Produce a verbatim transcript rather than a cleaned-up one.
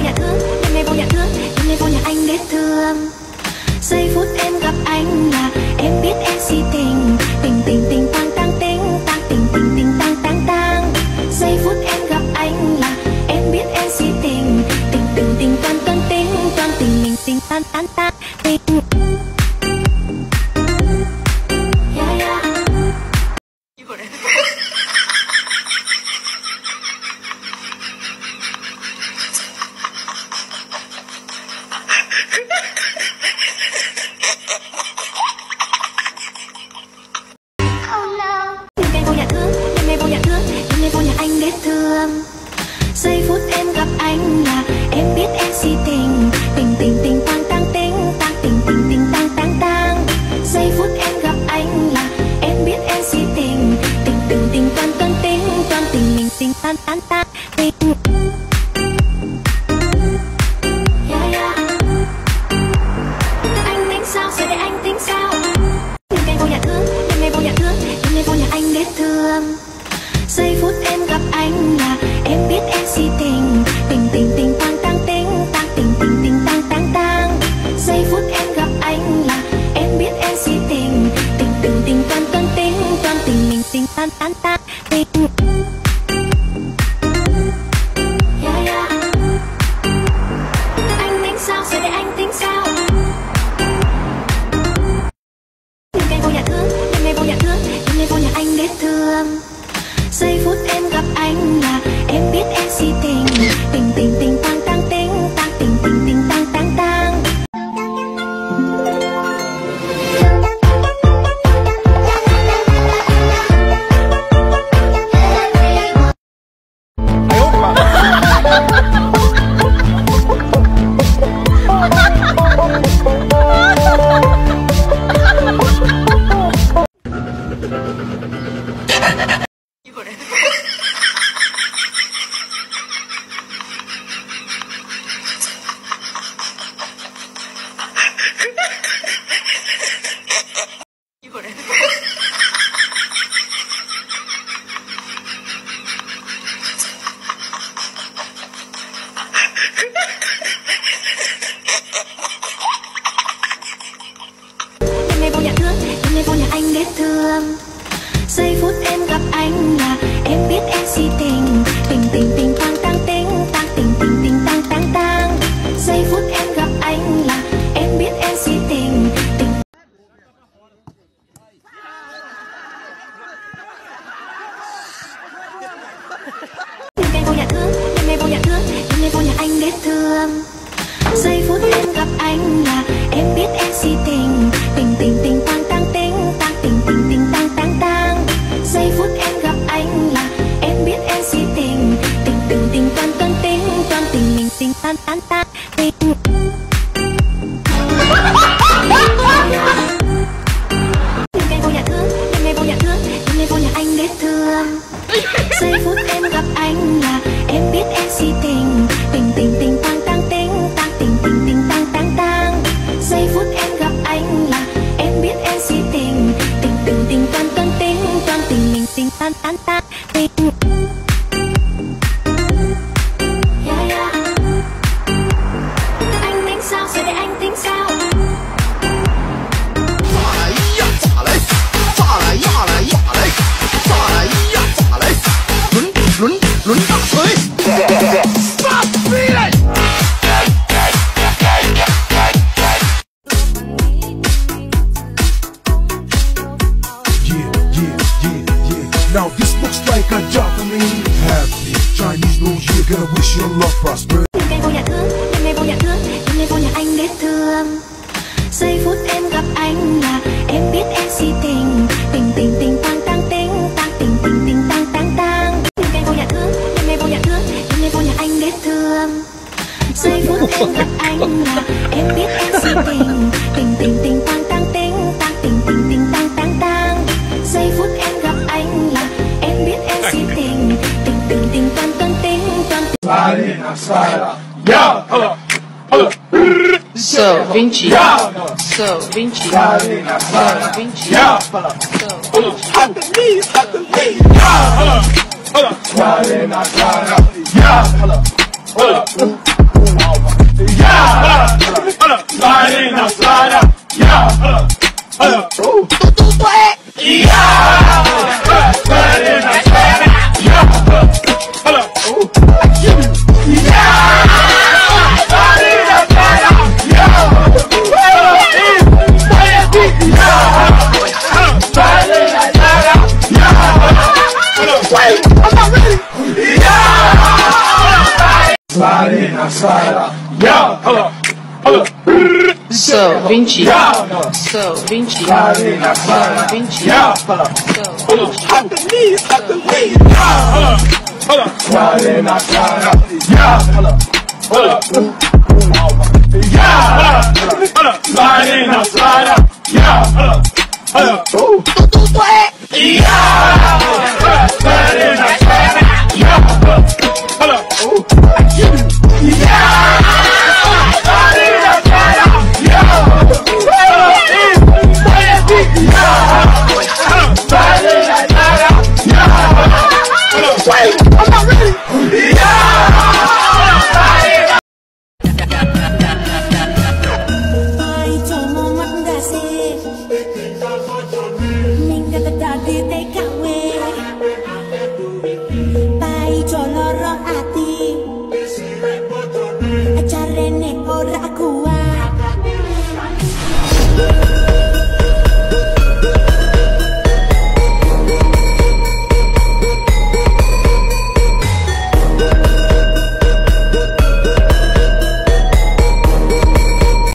nhà thương, đêm nay vô nhà thương, đêm nay vô nhà anh để thương. Giây phút em gặp anh là em biết em si tình, tình tình tình tang tang tình, tang tình tình tình tang tang tang. Giây phút em gặp anh là em biết em si tình, tình tình tình toan toan tình, toan tình mình tình tan tan tan tình. Yeah, yeah. Giây phút em gặp anh là em biết em si tình, tình tình tình tang tang tình, tang tình tình tình tang tang tang. Giây phút em gặp anh là em biết em si tình, tình tình tình toan toan tình, toan tình mình tình tan tan tan tình. Yeah, yeah. Anh tính sao giờ để anh tính sao? Đêm nay vô nhà thương, đêm nay vô nhà thương, đêm nay vô nhà anh để thương. Giây phút em gặp anh là em biết em si tình, tình tình tình tang tang tình, tang tình tình tình tang tang tang. Giây phút em gặp anh là em biết em si tình, tình tình tình toan toan tình, toan tình mình tình tan tan tan tình. Yeah, yeah. Anh tính sao giờ để anh tính sao? Đêm nay vô nhà thương, đêm nay vô nhà thương, đêm nay vô nhà anh để thương. Giây phút em gặp anh là em biết em si tình, tình tình tình tang tang tình, tang tình tình tình tang tang tang. Giây phút em gặp anh là em biết em si tình, tình tình tình tang tang tình, tang tình tình tình tang tang tang. Giây phút em gặp anh là em biết em si tình, tình. Đêm nay vô nhà thương, đêm nay vô nhà thương, đêm nay vô nhà anh để thương. Giây phút em gặp anh là em biết em si tình, tình tình tình tang tang tình, tang tình tình tình tang tang tang. Giây phút em gặp anh là em biết em si tình, tình tình tình toan toan tình, toan tình mình tình tan tan tan tình. Đêm nay vô nhà thương, đêm nay vô nhà thương, đêm nay vô nhà anh để thương. Giây phút em gặp anh là em biết em si tình, tình tình tình tang tang tình, tang tình tình tình tang tang tang. Giây phút em gặp anh là em biết em si tình, tình tình tình toan toan tình, toan tình mình tình tan tan tan tình. Yeah, yeah. Anh tính sao giờ để anh tính sao? Now this looks like a job for me. Happy Chinese New Year, gonna wish you love, prosperity. Đêm nay vô nhà thương, đêm nay vô nhà thương, đêm nay vô nhà anh để thương. Giây phút em gặp anh là em biết em si tình, tình tình tình tang tang tình, tang tình tình tình tang tang tang. Đêm nay vô nhà thương, đêm nay vô nhà thương, đêm nay vô nhà anh để thương. Giây phút em gặp anh là em biết em si tình, tình tình tình tang tang tình, tang tình tình tình tang tang tang. Giây phút em gặp anh là em biết em si tình, tình tình tình toan toan tình, toan tình. So Vinci, so Vinci, so Vinci, so Vinci. slide in, now slide out. Yeah, hold up, hold up. Ooh. Yeah, slide in, now slide out. Yeah, hold up, hold up. Ooh. Yeah, slide in, now slide out. Yeah, hold up, hold up. Yeah, hold up, slide in, now slide out. Yeah, hold up. Wait, I'm not ready. Yeah, slide in, now slide out. Yeah, hold up, hold up. So, vinte. So, vinte. So, vinte. At the knees, at the knees. Hold up, hold up. Slide in, now slide out. Yeah, hold up, hold up. Yeah, hold up, hold up. Slide in, now slide out. Yeah, hold up, hold up. Yeah, hold up. Slide in, now slide out. Yeah, hold up, hold up. Yeah, slide in, now slide out. Yeah, hold up, hold up. Slide in, now slide out. Yeah, hold up. Wait, I'm not ready. Yeah.